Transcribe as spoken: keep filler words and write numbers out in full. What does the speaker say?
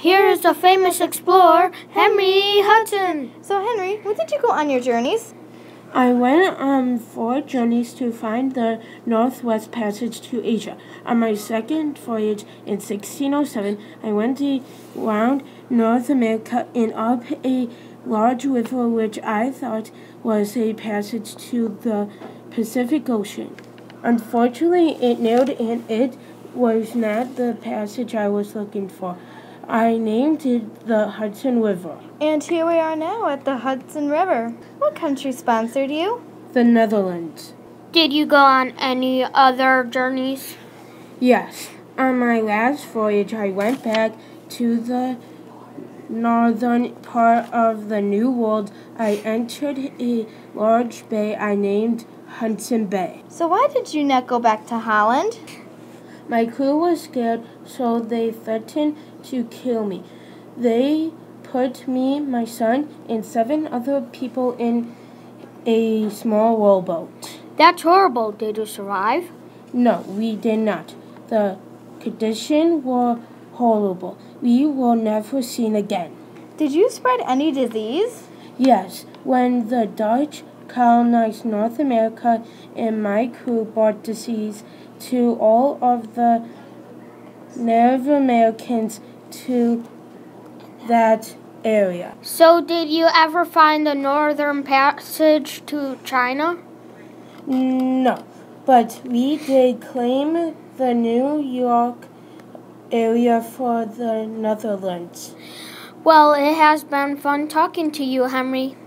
Here is the famous explorer, Henry Hudson. So, Henry, where did you go on your journeys? I went on four journeys to find the Northwest Passage to Asia. On my second voyage in sixteen oh seven, I went around North America and up a large river which I thought was a passage to the Pacific Ocean. Unfortunately, it narrowed and it was not the passage I was looking for. I named it the Hudson River. And here we are now at the Hudson River. What country sponsored you? The Netherlands. Did you go on any other journeys? Yes. On my last voyage, I went back to the northern part of the New World. I entered a large bay I named Hudson Bay. So why did you not go back to Holland? My crew was scared, so they threatened to kill me. They put me, my son, and seven other people in a small rowboat. That's horrible. Did you survive? No, we did not. The conditions were horrible. We were never seen again. Did you spread any disease? Yes, when the Dutch colonized North America and my crew brought disease to all of the Native Americans to that area. So did you ever find the Northern Passage to China? No, but we did claim the New York area for the Netherlands. Well, it has been fun talking to you, Henry.